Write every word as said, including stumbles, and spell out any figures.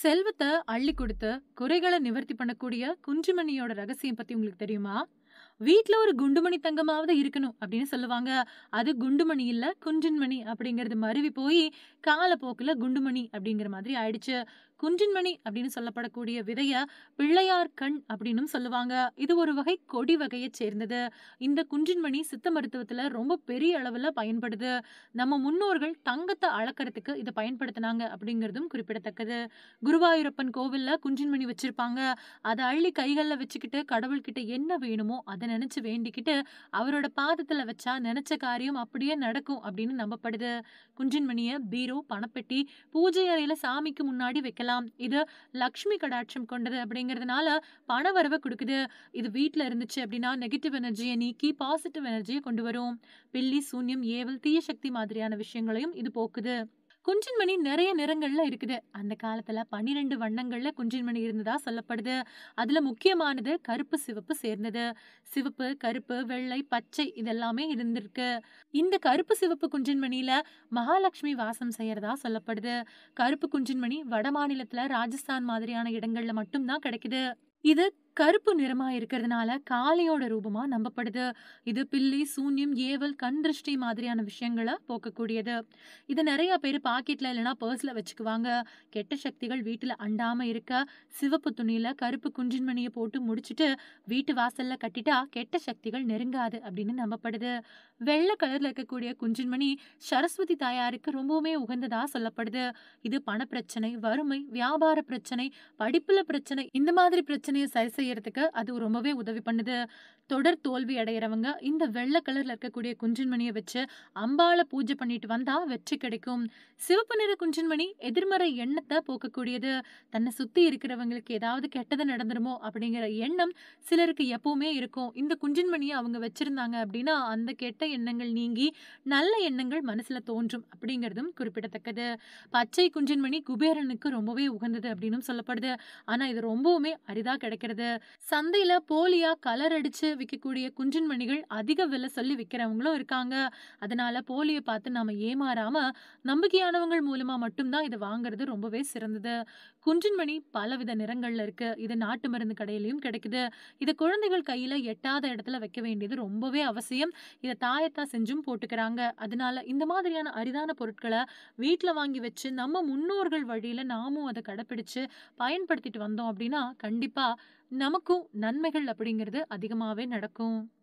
செல்வத்த அள்ளி குடுத்து, குறைகள நிவர்த்தி பண்ணக்கூடிய குஞ்சுமணியோட ரகசியம் பத்தி உங்களுக்கு தெரியுமா? வீட்ல ஒரு குண்டுமணி தங்கமாவது இருக்கணும் அப்படின்னு சொல்லுவாங்க. அது குண்டுமணி இல்ல, குஞ்சின்மணி அப்படிங்கிறது மருவி போயி, காலப்போக்குல குண்டுமணி அப்படிங்கிற மாதிரி ஆயிடுச்சு. குஞ்சின்மணி அப்படின்னு சொல்லப்படக்கூடிய விதைய பிள்ளையார் கண் அப்படின்னும் சொல்லுவாங்க. இது ஒரு வகை கொடி வகையைச் சேர்ந்தது. இந்த குஞ்சின்மணி சித்த மருத்துவத்துல ரொம்ப பெரிய அளவுல பயன்படுது. நம்ம முன்னோர்கள் தங்கத்த அளக்கறதுக்கு இத பயன்படுத்துனாங்க அப்படிங்கிறதும் குறிப்பிடத்தக்கது. குருவாயூரப்பன் கோவில்ல குஞ்சின்மணி வச்சிருப்பாங்க. அத அள்ளி கைகள்ல வச்சுக்கிட்டு கடவுள்கிட்ட என்ன வேணுமோ அத நெனச்சு வேண்டிக்கிட்டு, அவரோட பாதத்துல வச்சா நெனச்ச காரியம் அப்படியே நடக்கும் அப்படின்னு நம்பப்படுது. குஞ்சின்மணிய பீரோ, பணப்பெட்டி, பூஜை அறையில சாமிக்கு முன்னாடி வைக்கலாம். இது லக்ஷ்மி கடாட்சம் கொண்டது அப்படிங்கிறதுனால பணவரவ குடுக்குது. இது வீட்ல இருந்துச்சு அப்படின்னா நெகட்டிவ் எனர்ஜிய நீக்கி பாசிட்டிவ் எனர்ஜிய கொண்டு வரும். பில்லி, சூன்யம், ஏவல், தீய சக்தி மாதிரியான விஷயங்களையும் இது போக்குது. குஞ்சின்மணி நெறைய நிறங்கள்ல இருக்குது. அந்த காலத்துல பன்னிரண்டு வண்ணங்கள்ல குஞ்சின்மணி இருந்ததா சொல்லப்படுது. அதுல முக்கியமானது கருப்பு, சிவப்பு சேர்ந்தது. சிவப்பு, கருப்பு, வெள்ளை, பச்சை இதெல்லாமே இருந்திருக்கு. இந்த கருப்பு, சிவப்பு குஞ்சின்மணியில மகாலட்சுமி வாசம் செய்யறதா சொல்லப்படுது. கருப்பு குஞ்சின்மணி வடமாநிலத்துல ராஜஸ்தான் மாதிரியான இடங்கள்ல மட்டும் தான் கிடைக்குது. இது கருப்பு நிறமா இருக்கிறதுனால காளியோட ரூபமா நம்பப்படுது. இது பில்லி, சூன்யம், ஏவல், கண் திருஷ்டி மாதிரியான விஷயங்கள போக்கக்கூடியது. இத நெறைய பேரு பாக்கெட்ல இல்லன்னா பர்ஸ்ல வச்சுக்குவாங்க. கெட்ட சக்திகள் வீட்டுல அண்டாம இருக்க சிவப்பு துணியில கருப்பு குஞ்சின்மணிய போட்டு முடிச்சுட்டு வீட்டு வாசல்ல கட்டிட்டா கெட்ட சக்திகள் நெருங்காது அப்படின்னு நம்பப்படுது. வெள்ளை கலர்ல இருக்கக்கூடிய குஞ்சின்மணி சரஸ்வதி தாயாருக்கு ரொம்பவுமே உகந்ததா சொல்லப்படுது. இது பணப்பிரச்சனை, வறுமை, வியாபார பிரச்சனை, படிப்புல பிரச்சனை இந்த மாதிரி பிரச்சனைய சரி செய்யறதுக்கு அது ரொம்பவே உதவி பண்ணுது. தொடர் தோல்வி அடையறவங்க இந்த வெள்ளை கலர்ல இருக்கக்கூடிய குஞ்சின்மணிய வச்சு அம்பாள பூஜை பண்ணிட்டு வந்தா வெற்றி கிடைக்கும். சிவப்பு நிற குஞ்சின்மணி எதிர்மறை எண்ணத்த போக்கக்கூடியது. தன்னை சுத்தி இருக்கிறவங்களுக்கு ஏதாவது கெட்டது நடந்துருமோ அப்படிங்கிற எண்ணம் சிலருக்கு எப்பவுமே இருக்கும். இந்த குஞ்சின்மணிய அவங்க வச்சிருந்தாங்க அப்படின்னா அந்த கெட்ட எண்ணங்கள் நீங்கி நல்ல எண்ணங்கள் மனசுல தோன்றும் அப்படிங்கிறதும் குறிப்பிடத்தக்கது. பச்சை குஞ்சின்மணி குபேரனுக்கு ரொம்பவே உகந்தது அப்படின்னும் சொல்லப்படுது. ஆனா இது ரொம்பவுமே அரிதா கிடைக்கிறது. சந்தையில போலியா கலர் அடிச்சு விக்கக்கூடிய குஞ்சின்மணிகள் அதிக விலை சொல்லி விக்கிறவங்களும் இருக்காங்க. அதனால போலிய பார்த்து நாம ஏமாறாம நம்பிக்கையானவங்கள் மூலமா மட்டும் தான் இத வாங்குறது ரொம்பவே சிறந்தது. குஞ்சின்மணி பலவித நிறங்கள்ல இருக்கு. இது நாட்டு மருந்து கடையிலயும் கிடைக்குது. இத குழந்தைகள் கையில எட்டாத இடத்துல வைக்க வேண்டியது ரொம்பவே அவசியம். இத தாயத்தா செஞ்சும் போட்டுக்கிறாங்க. அதனால இந்த மாதிரியான அரிதான பொருட்கள வீட்ல வாங்கி வச்சு நம்ம முன்னோர்கள் வழியில நாமும் அத கடைப்பிடிச்சு பயன்படுத்திட்டு வந்தோம் அப்படின்னா, கண்டிப்பா நமக்கும் நன்மைகள் அப்படிங்கிறது அதிகமாவே நடக்கும்.